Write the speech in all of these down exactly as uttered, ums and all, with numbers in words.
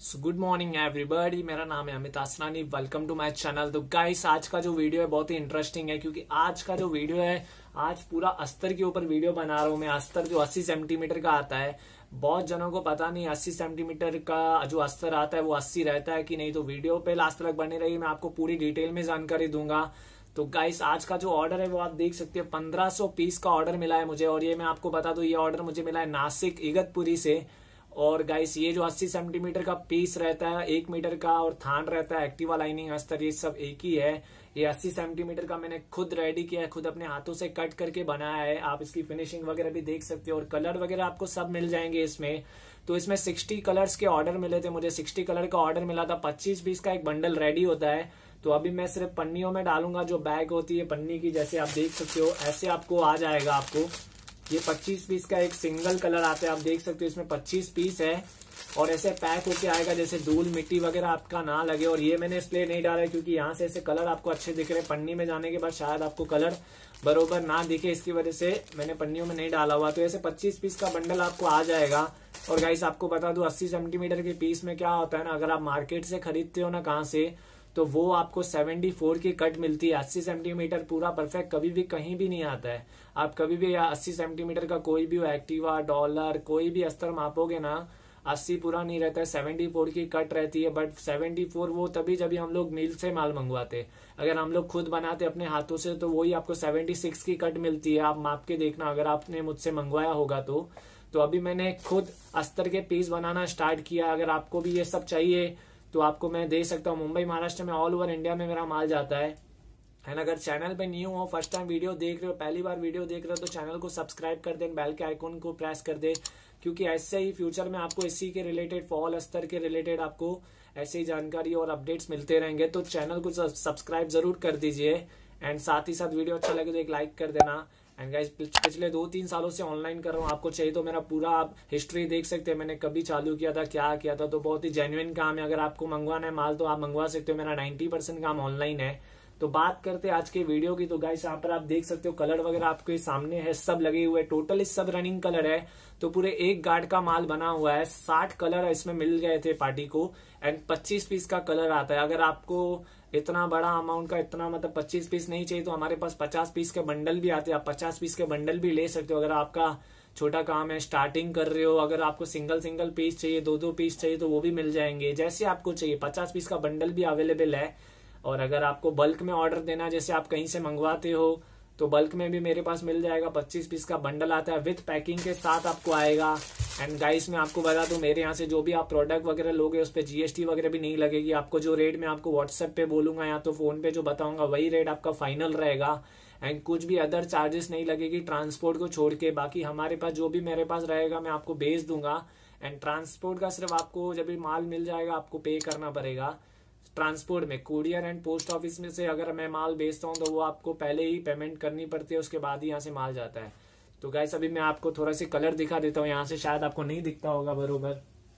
So good morning everybody, मेरा नाम है Amit Asnani. Welcome to my channel. तो गाइस, आज का जो वीडियो है बहुत ही इंटरेस्टिंग है, क्योंकि आज का जो वीडियो है, आज पूरा अस्तर के ऊपर वीडियो बना रहा हूं मैं। अस्तर जो अस्सी सेंटीमीटर का आता है, बहुत जनों को पता नहीं अस्सी सेंटीमीटर का जो अस्तर आता है वो अस्सी रहता है कि नहीं। तो वीडियो पे लास्ट तक बने रहिए, मैं आपको पूरी डिटेल में जानकारी दूंगा। तो गाइस, आज का जो ऑर्डर है वो आप देख सकते हो, पंद्रह सौ पीस का ऑर्डर मिला है मुझे। और ये मैं आपको बता दूं, ये ऑर्डर मुझे मिला है नासिक इगतपुरी से। और गाइस, ये जो अस्सी सेंटीमीटर का पीस रहता है, एक मीटर का, और थान रहता है, एक्टिवा लाइनिंग अस्तर, ये सब एक ही है। ये अस्सी सेंटीमीटर का मैंने खुद रेडी किया है, खुद अपने हाथों से कट करके बनाया है। आप इसकी फिनिशिंग वगैरह भी देख सकते हो, और कलर वगैरह आपको सब मिल जाएंगे इसमें। तो इसमें साठ कलर्स के ऑर्डर मिले थे मुझे, साठ कलर का ऑर्डर मिला था। पच्चीस पीस का एक बंडल रेडी होता है। तो अभी मैं सिर्फ पन्नियों में डालूंगा, जो बैग होती है पन्नी की, जैसे आप देख सकते हो ऐसे आपको आ जाएगा। आपको ये पच्चीस पीस का एक सिंगल कलर आता है, आप देख सकते हो इसमें पच्चीस पीस है। और ऐसे पैक होके आएगा जैसे धूल मिट्टी वगैरह आपका ना लगे। और ये मैंने इसलिए नहीं डाला है क्योंकि यहाँ से ऐसे कलर आपको अच्छे दिख रहे हैं, पन्नी में जाने के बाद शायद आपको कलर बरोबर ना दिखे, इसकी वजह से मैंने पन्नियों में नहीं डाला हुआ। तो ऐसे पच्चीस पीस का बंडल आपको आ जाएगा। और गाइस, आपको बता दूं, अस्सी सेंटीमीटर के पीस में क्या होता है ना, अगर आप मार्केट से खरीदते हो ना कहाँ से, तो वो आपको चौहत्तर की कट मिलती है। अस्सी सेंटीमीटर पूरा परफेक्ट कभी भी कहीं भी नहीं आता है। आप कभी भी अस्सी सेंटीमीटर का कोई भी एक्टिवा, डॉलर, कोई भी अस्तर मापोगे ना, अस्सी पूरा नहीं रहता है, चौहत्तर की कट रहती है। बट चौहत्तर वो तभी जब हम लोग मिल से माल मंगवाते। अगर हम लोग खुद बनाते अपने हाथों से तो वही आपको छिहत्तर की कट मिलती है। आप माप के देखना अगर आपने मुझसे मंगवाया होगा तो। तो अभी मैंने खुद अस्तर के पीस बनाना स्टार्ट किया। अगर आपको भी ये सब चाहिए तो आपको मैं दे सकता हूँ। मुंबई, महाराष्ट्र में, ऑल ओवर इंडिया में मेरा माल जाता है। एंड अगर चैनल पे न्यू हो, फर्स्ट टाइम वीडियो देख रहे हो, पहली बार वीडियो देख रहे हो, तो चैनल को सब्सक्राइब कर दे, बेल के आइकन को प्रेस कर दे, क्योंकि ऐसे ही फ्यूचर में आपको इसी के रिलेटेड, फॉल अस्तर के रिलेटेड आपको ऐसे ही जानकारी और अपडेट्स मिलते रहेंगे। तो चैनल को सब्सक्राइब जरूर कर दीजिए। एंड साथ ही साथ वीडियो अच्छा लगे तो एक लाइक कर देना। एंड गाइस, पिछले दो तीन सालों से ऑनलाइन कर रहा हूँ, आपको चाहिए तो मेरा पूरा आप हिस्ट्री देख सकते हैं, मैंने कभी चालू किया था, क्या किया था। तो बहुत ही जेन्युइन काम है। अगर आपको मंगवाना है माल तो आप मंगवा सकते हो, मेरा नाइन्टी परसेंट काम ऑनलाइन है। तो बात करते हैं आज के वीडियो की। तो गाइस, यहाँ पर आप देख सकते हो कलर वगैरह आपके सामने है, सब लगे हुए, टोटल सब रनिंग कलर है। तो पूरे एक गार्ड का माल बना हुआ है, साठ कलर इसमें मिल गए थे पार्टी को। एंड पच्चीस पीस का कलर आता है। अगर आपको इतना बड़ा अमाउंट का, इतना मतलब पच्चीस पीस नहीं चाहिए, तो हमारे पास पचास पीस के बंडल भी आते हैं। आप पचास पीस के बंडल भी ले सकते हो अगर आपका छोटा काम है, स्टार्टिंग कर रहे हो। अगर आपको सिंगल सिंगल पीस चाहिए, दो दो पीस चाहिए, तो वो भी मिल जाएंगे, जैसे आपको चाहिए। पचास पीस का बंडल भी अवेलेबल है। और अगर आपको बल्क में ऑर्डर देना, जैसे आप कहीं से मंगवाते हो, तो बल्क में भी मेरे पास मिल जाएगा। पच्चीस पीस का बंडल आता है, विथ पैकिंग के साथ आपको आएगा। एंड गाइस, मैं आपको बता दूं, मेरे यहाँ से जो भी आप प्रोडक्ट वगैरह लोगे उस पर जीएसटी वगैरह भी नहीं लगेगी। आपको जो रेट मैं आपको व्हाट्सएप पे बोलूंगा या तो फोन पे जो बताऊंगा, वही रेट आपका फाइनल रहेगा। एंड कुछ भी अदर चार्जेस नहीं लगेगी ट्रांसपोर्ट को छोड़ के। बाकी हमारे पास जो भी मेरे पास रहेगा मैं आपको भेज दूंगा। एंड ट्रांसपोर्ट का सिर्फ आपको जब भी माल मिल जाएगा आपको पे करना पड़ेगा। ट्रांसपोर्ट में कुरियर एंड पोस्ट ऑफिस में से अगर मैं माल भेजता हूँ तो वो आपको पहले ही पेमेंट करनी पड़ती है, उसके बाद ही यहाँ से माल जाता है। तो गाइस, अभी मैं आपको थोड़ा सा कलर दिखा देता हूँ, यहाँ से शायद आपको नहीं दिखता होगा बरोबर।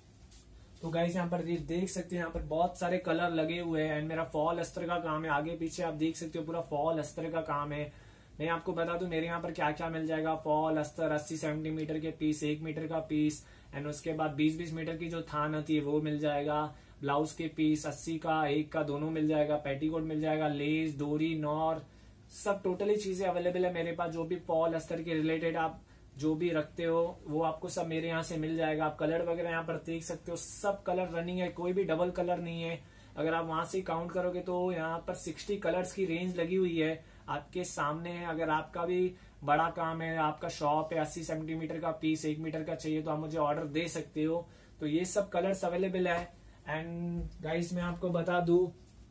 तो गाइस, यहाँ पर देख सकते हैं, यहाँ पर बहुत सारे कलर लगे हुए हैं। एंड मेरा फॉल अस्तर का काम है, आगे पीछे आप देख सकते हो पूरा फॉल अस्तर का काम है। मैं आपको बता दूं मेरे यहाँ पर क्या क्या मिल जाएगा। फॉल अस्तर अस्सी सेंटीमीटर के पीस, एक मीटर का पीस, एंड उसके बाद बीस बीस मीटर की जो थान होती है वो मिल जाएगा। ब्लाउज के पीस अस्सी का, एक का, दोनों मिल जाएगा। पेटीकोट मिल जाएगा, लेस, डोरी, नॉर, सब टोटली चीजें अवेलेबल है मेरे पास। जो भी फॉल अस्तर के रिलेटेड आप जो भी रखते हो वो आपको सब मेरे यहाँ से मिल जाएगा। आप कलर वगैरह यहाँ पर देख सकते हो, सब कलर रनिंग है, कोई भी डबल कलर नहीं है। अगर आप वहां से काउंट करोगे तो यहाँ पर साठ कलर्स की रेंज लगी हुई है, आपके सामने है। अगर आपका भी बड़ा काम है, आपका शॉप है, अस्सी सेंटीमीटर का पीस, एक मीटर का चाहिए, तो आप मुझे ऑर्डर दे सकते हो। तो ये सब कलर्स अवेलेबल है। एंड गाइस, मैं आपको बता दूं,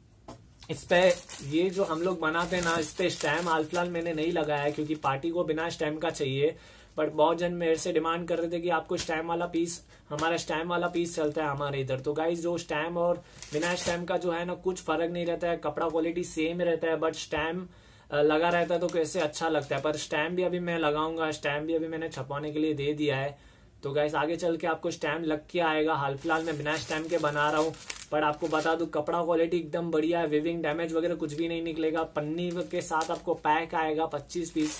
इस पे ये जो हम लोग बनाते हैं ना, इस पे स्टैम्प हाल फिलहाल मैंने नहीं लगाया है, क्योंकि पार्टी को बिना स्टैम्प का चाहिए। बट बहुत जन मेरे से डिमांड कर रहे थे कि आपको स्टैम्प वाला पीस, हमारा स्टैम्प वाला पीस चलता है हमारे इधर। तो गाइस, जो स्टैम्प और बिना स्टैम्प का जो है ना, कुछ फर्क नहीं रहता है, कपड़ा क्वालिटी सेम रहता है। बट स्टैम्प लगा रहता है तो कैसे अच्छा लगता है। पर स्टैम्प भी अभी मैं लगाऊंगा, स्टैम्प भी अभी मैंने छपवाने के लिए दे दिया है। तो गाइस, आगे चल के आपको स्टैम्प लग के आएगा। हाल फिलहाल मैं बिना स्टैम्प के बना रहा हूँ, पर आपको बता दूं कपड़ा क्वालिटी एकदम बढ़िया है, विविंग डैमेज वगैरह कुछ भी नहीं निकलेगा। पन्नी के साथ आपको पैक आएगा पच्चीस पीस।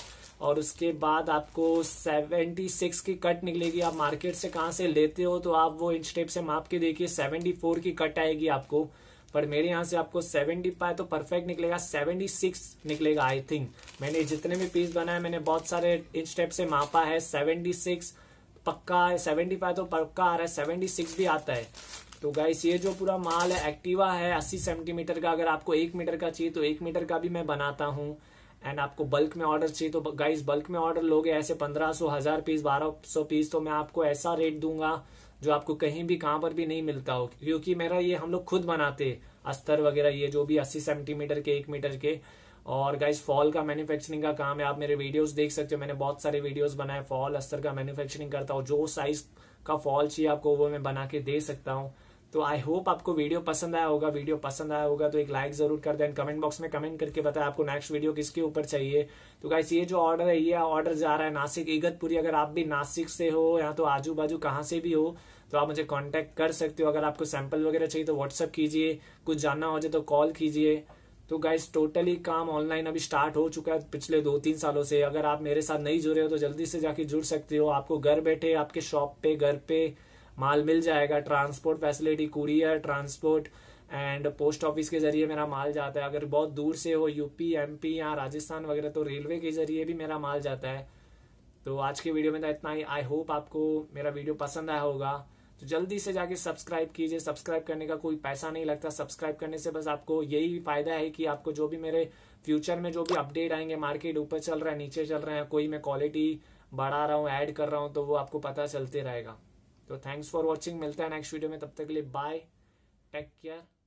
और उसके बाद आपको सेवेंटी सिक्स की कट निकलेगी। आप मार्केट से कहाँ से लेते हो तो आप वो इंच टेप से माप के देखिए, सेवेंटी फोर की कट आएगी आपको, पर मेरे यहाँ से आपको सेवेंटी पाए तो परफेक्ट निकलेगा, सेवेंटी सिक्स निकलेगा आई थिंक। मैंने जितने भी पीस बनाए मैंने बहुत सारे इंच टेप से मापा है, सेवेंटी सिक्स पक्का है, सेवेंटी फाइव तो पक्का आ रहा है, सेवेंटी सिक्स भी आता है। तो गाइस ये जो पूरा माल है एक्टिवा है अस्सी सेंटीमीटर का। अगर आपको एक मीटर का चाहिए तो एक मीटर का भी मैं बनाता हूँ। एंड आपको बल्क में ऑर्डर चाहिए तो गाइस बल्क में ऑर्डर लोगे ऐसे पंद्रह सौ हजार पीस बारह सौ पीस तो मैं आपको ऐसा रेट दूंगा जो आपको कहीं भी कहां पर भी नहीं मिलता हो, क्योंकि मेरा ये हम लोग खुद बनाते अस्तर वगैरह ये जो भी अस्सी सेंटीमीटर के एक मीटर के। और गाइस फॉल का मैन्युफैक्चरिंग का काम है, आप मेरे वीडियोस देख सकते हो, मैंने बहुत सारे वीडियोस बनाए, फॉल अस्तर का मैन्युफैक्चरिंग करता हूँ, जो साइज का फॉल चाहिए आपको वो मैं बना के दे सकता हूँ। तो आई होप आपको वीडियो पसंद आया होगा। वीडियो पसंद आया होगा तो एक लाइक जरूर कर दें, कमेंट बॉक्स में कमेंट करके बताएं आपको नेक्स्ट वीडियो किसके ऊपर चाहिए। तो गाइस ये जो ऑर्डर है ये ऑर्डर जा रहा है नासिक इगतपुरी। अगर आप भी नासिक से हो या तो आजू बाजू कहाँ से भी हो तो आप मुझे कांटेक्ट कर सकते हो। अगर आपको सैंपल वगैरह चाहिए तो व्हाट्सअप कीजिए, कुछ जानना हो जाए तो कॉल कीजिए। तो गाइस टोटली काम ऑनलाइन अभी स्टार्ट हो चुका है पिछले दो तीन सालों से। अगर आप मेरे साथ नहीं जुड़े हो तो जल्दी से जाके जुड़ सकते हो। आपको घर बैठे आपके शॉप पे घर पे माल मिल जाएगा। Transport facility, courier, transport and post office के जरिए मेरा माल जाता है। अगर बहुत दूर से हो यूपी एमपी या राजस्थान वगैरह तो रेलवे के जरिए भी मेरा माल जाता है। तो आज के वीडियो में तो इतना ही। आई होप आपको मेरा वीडियो पसंद आया होगा। तो जल्दी से जाके सब्सक्राइब कीजिए। सब्सक्राइब करने का कोई पैसा नहीं लगता, सब्सक्राइब करने से बस आपको यही फायदा है कि आपको जो भी मेरे फ्यूचर में जो भी अपडेट आएंगे, मार्केट ऊपर चल रहा है नीचे चल रहा है, कोई मैं क्वालिटी बढ़ा रहा हूँ ऐड कर रहा हूँ तो वो आपको पता चलते रहेगा। तो थैंक्स फॉर वॉचिंग, मिलता है नेक्स्ट वीडियो में, तब तक के लिए बाय, टेक केयर।